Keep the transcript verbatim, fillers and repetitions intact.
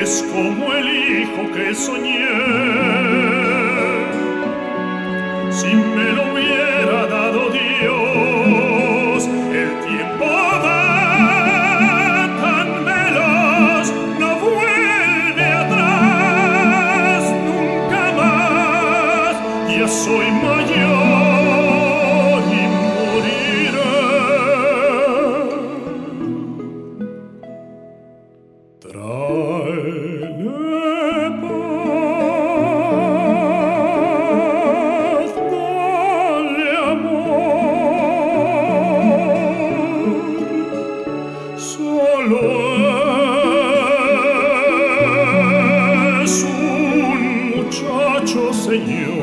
es como el hijo que soñé. Si me lo hubiera dado Dios, el tiempo va tan veloz, no vuelve atrás nunca más. Ya soy mayor y moriré. Tráele paz, dale amor, solo es un muchacho, Señor.